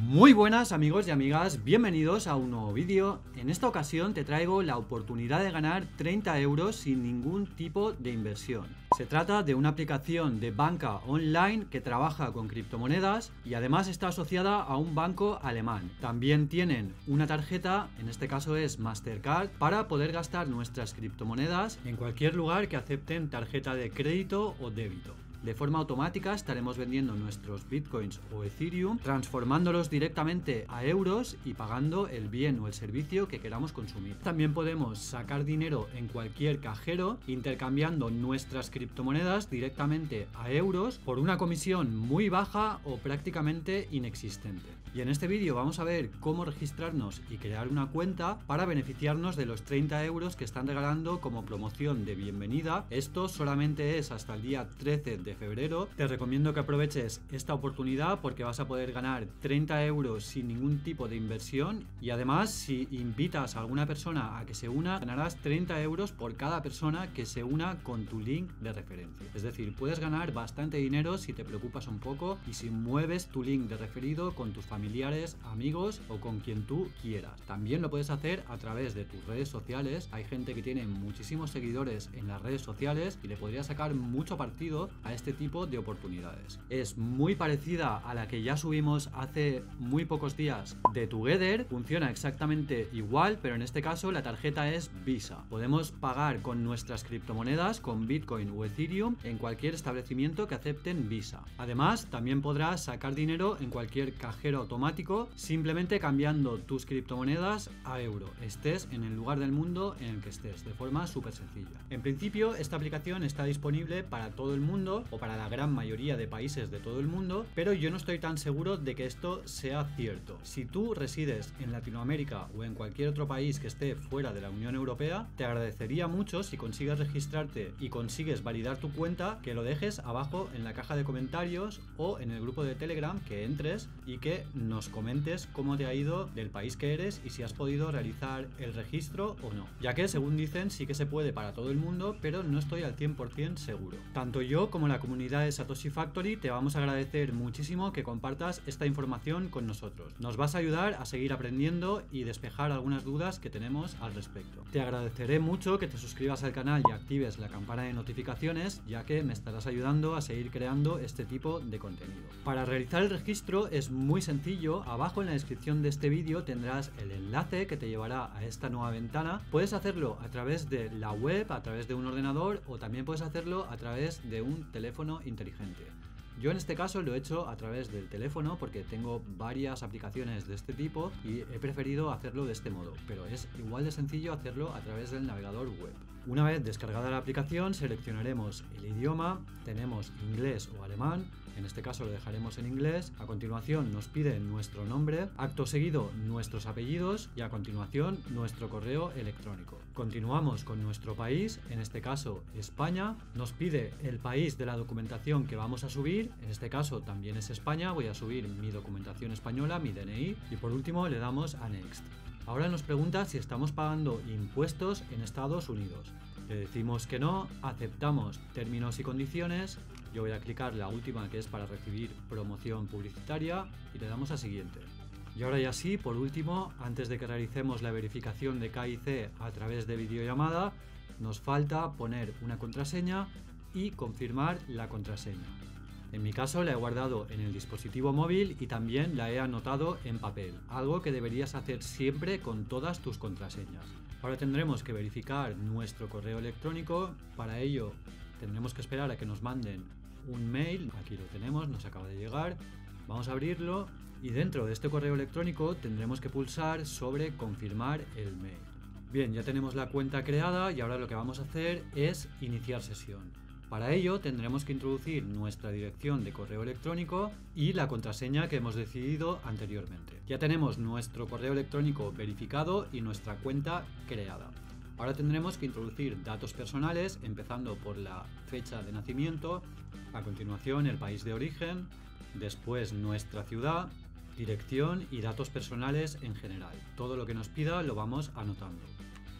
Muy buenas amigos y amigas, bienvenidos a un nuevo vídeo. En esta ocasión te traigo la oportunidad de ganar 30 euros sin ningún tipo de inversión. Se trata de una aplicación de banca online que trabaja con criptomonedas y además está asociada a un banco alemán. También tienen una tarjeta, en este caso es Mastercard, para poder gastar nuestras criptomonedas en cualquier lugar que acepten tarjeta de crédito o débito. De forma automática estaremos vendiendo nuestros bitcoins o Ethereum, transformándolos directamente a euros y pagando el bien o el servicio que queramos consumir. También podemos sacar dinero en cualquier cajero, intercambiando nuestras criptomonedas directamente a euros por una comisión muy baja o prácticamente inexistente. Y en este vídeo vamos a ver cómo registrarnos y crear una cuenta para beneficiarnos de los 30 euros que están regalando como promoción de bienvenida. Esto solamente es hasta el día 13 de febrero. Te recomiendo que aproveches esta oportunidad porque vas a poder ganar 30 euros sin ningún tipo de inversión y además si invitas a alguna persona a que se una ganarás 30 euros por cada persona que se una con tu link de referencia. Es decir, puedes ganar bastante dinero si te preocupas un poco y si mueves tu link de referido con tus familiares, amigos o con quien tú quieras. También lo puedes hacer a través de tus redes sociales. Hay gente que tiene muchísimos seguidores en las redes sociales y le podría sacar mucho partido a este tipo de oportunidades. Es muy parecida a la que ya subimos hace muy pocos días de Together, funciona exactamente igual, pero en este caso la tarjeta es Visa. Podemos pagar con nuestras criptomonedas, con Bitcoin o Ethereum, en cualquier establecimiento que acepten Visa. Además, también podrás sacar dinero en cualquier cajero automático, simplemente cambiando tus criptomonedas a euro, estés en el lugar del mundo en el que estés, de forma súper sencilla. En principio, esta aplicación está disponible para todo el mundo o para la gran mayoría de países de todo el mundo, pero yo no estoy tan seguro de que esto sea cierto. Si tú resides en Latinoamérica o en cualquier otro país que esté fuera de la Unión Europea, te agradecería mucho si consigues registrarte y consigues validar tu cuenta, que lo dejes abajo en la caja de comentarios o en el grupo de Telegram, que entres y que nos comentes cómo te ha ido del país que eres y si has podido realizar el registro o no, ya que según dicen sí que se puede para todo el mundo, pero no estoy al 100% seguro. Tanto yo como la comunidad de Satoshi Factory te vamos a agradecer muchísimo que compartas esta información con nosotros. Nos vas a ayudar a seguir aprendiendo y despejar algunas dudas que tenemos al respecto. Te agradeceré mucho que te suscribas al canal y actives la campana de notificaciones, ya que me estarás ayudando a seguir creando este tipo de contenido. Para realizar el registro es muy sencillo. Abajo en la descripción de este vídeo tendrás el enlace que te llevará a esta nueva ventana. Puedes hacerlo a través de la web, a través de un ordenador o también puedes hacerlo a través de un teléfono inteligente. Yo en este caso lo he hecho a través del teléfono porque tengo varias aplicaciones de este tipo y he preferido hacerlo de este modo, pero es igual de sencillo hacerlo a través del navegador web. Una vez descargada la aplicación seleccionaremos el idioma, tenemos inglés o alemán, en este caso lo dejaremos en inglés. A continuación nos pide nuestro nombre, acto seguido nuestros apellidos y a continuación nuestro correo electrónico. Continuamos con nuestro país, en este caso España, nos pide el país de la documentación que vamos a subir, en este caso también es España, voy a subir mi documentación española, mi DNI y por último le damos a Next. Ahora nos pregunta si estamos pagando impuestos en Estados Unidos. Le decimos que no, aceptamos términos y condiciones. Yo voy a clicar la última que es para recibir promoción publicitaria y le damos a siguiente. Y ahora ya sí, por último, antes de que realicemos la verificación de KIC a través de videollamada, nos falta poner una contraseña y confirmar la contraseña. En mi caso la he guardado en el dispositivo móvil y también la he anotado en papel, algo que deberías hacer siempre con todas tus contraseñas. Ahora tendremos que verificar nuestro correo electrónico. Para ello tendremos que esperar a que nos manden un mail. Aquí lo tenemos, nos acaba de llegar. Vamos a abrirlo y dentro de este correo electrónico tendremos que pulsar sobre confirmar el mail. Bien, ya tenemos la cuenta creada y ahora lo que vamos a hacer es iniciar sesión. Para ello tendremos que introducir nuestra dirección de correo electrónico y la contraseña que hemos decidido anteriormente. Ya tenemos nuestro correo electrónico verificado y nuestra cuenta creada. Ahora tendremos que introducir datos personales, empezando por la fecha de nacimiento, a continuación el país de origen, después nuestra ciudad, dirección y datos personales en general. Todo lo que nos pida lo vamos anotando.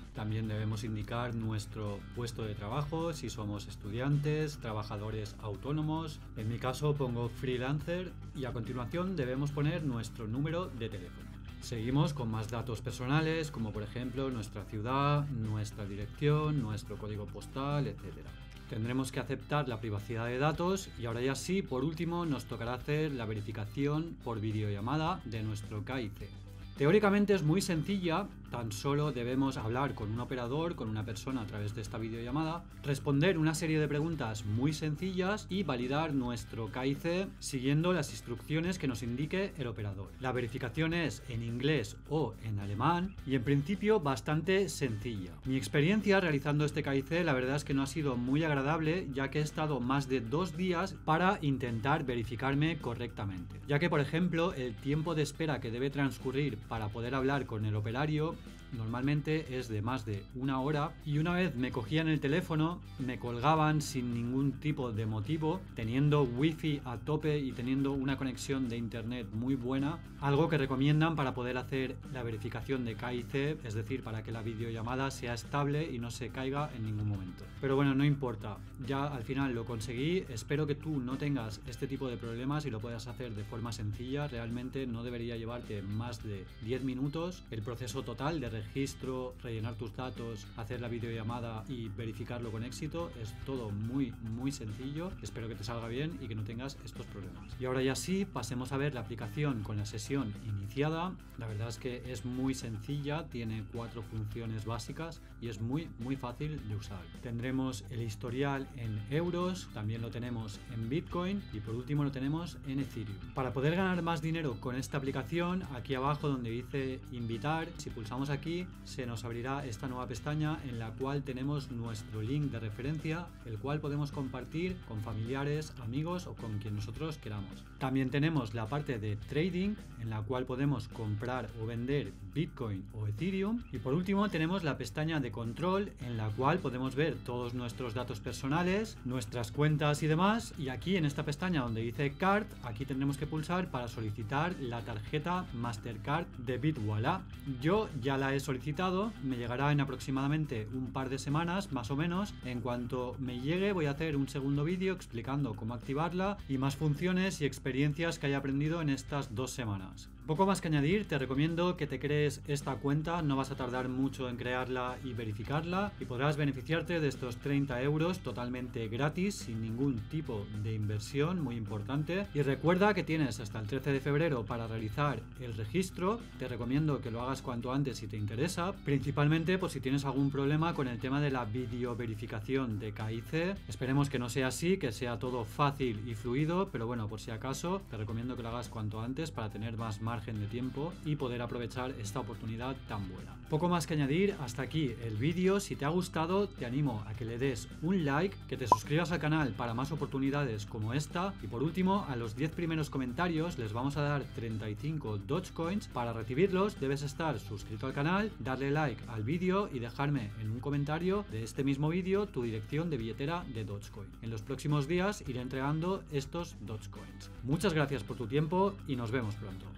También debemos indicar nuestro puesto de trabajo, si somos estudiantes, trabajadores autónomos. En mi caso pongo freelancer y a continuación debemos poner nuestro número de teléfono. Seguimos con más datos personales, como por ejemplo nuestra ciudad, nuestra dirección, nuestro código postal, etc. Tendremos que aceptar la privacidad de datos y ahora ya sí, por último, nos tocará hacer la verificación por videollamada de nuestro KIC. Teóricamente es muy sencilla, tan solo debemos hablar con un operador, con una persona a través de esta videollamada, responder una serie de preguntas muy sencillas y validar nuestro KIC siguiendo las instrucciones que nos indique el operador. La verificación es en inglés o en alemán y en principio bastante sencilla. Mi experiencia realizando este KIC la verdad es que no ha sido muy agradable, ya que he estado más de 2 días para intentar verificarme correctamente, ya que por ejemplo el tiempo de espera que debe transcurrir para poder hablar con el operario normalmente es de más de 1 hora y una vez me cogían el teléfono me colgaban sin ningún tipo de motivo, teniendo wifi a tope y teniendo una conexión de internet muy buena, algo que recomiendan para poder hacer la verificación de KIC, es decir, para que la videollamada sea estable y no se caiga en ningún momento. Pero bueno, no importa, ya al final lo conseguí, espero que tú no tengas este tipo de problemas y lo puedas hacer de forma sencilla, realmente no debería llevarte más de 10 minutos, el proceso total de registro, rellenar tus datos, hacer la videollamada y verificarlo con éxito, es todo muy sencillo. Espero que te salga bien y que no tengas estos problemas. Y ahora ya sí, pasemos a ver la aplicación con la sesión iniciada. La verdad es que es muy sencilla, tiene 4 funciones básicas y es muy fácil de usar. Tendremos el historial en euros, también lo tenemos en Bitcoin y por último lo tenemos en Ethereum. Para poder ganar más dinero con esta aplicación, aquí abajo donde dice invitar, si pulsamos aquí se nos abrirá esta nueva pestaña en la cual tenemos nuestro link de referencia, el cual podemos compartir con familiares, amigos o con quien nosotros queramos. También tenemos la parte de trading en la cual podemos comprar o vender Bitcoin o Ethereum y por último tenemos la pestaña de control en la cual podemos ver todos nuestros datos personales, nuestras cuentas y demás, y aquí en esta pestaña donde dice Card, aquí tendremos que pulsar para solicitar la tarjeta Mastercard de Bitwala. Yo ya la he solicitado, me llegará en aproximadamente un par de semanas más o menos. En cuanto me llegue voy a hacer un segundo vídeo explicando cómo activarla y más funciones y experiencias que haya aprendido en estas 2 semanas. Poco más que añadir, te recomiendo que te crees esta cuenta, no vas a tardar mucho en crearla y verificarla y podrás beneficiarte de estos 30 euros totalmente gratis, sin ningún tipo de inversión, muy importante. Y recuerda que tienes hasta el 13 de febrero para realizar el registro, te recomiendo que lo hagas cuanto antes si te interesa, principalmente por si tienes algún problema con el tema de la video verificación de KIC. Esperemos que no sea así, que sea todo fácil y fluido, pero bueno, por si acaso, te recomiendo que lo hagas cuanto antes para tener más margen de tiempo y poder aprovechar esta oportunidad tan buena. Poco más que añadir, hasta aquí el vídeo. Si te ha gustado, te animo a que le des un like, que te suscribas al canal para más oportunidades como esta y por último, a los 10 primeros comentarios les vamos a dar 35 Dogecoins. Para recibirlos debes estar suscrito al canal, darle like al vídeo y dejarme en un comentario de este mismo vídeo tu dirección de billetera de Dogecoin. En los próximos días iré entregando estos Dogecoins. Muchas gracias por tu tiempo y nos vemos pronto.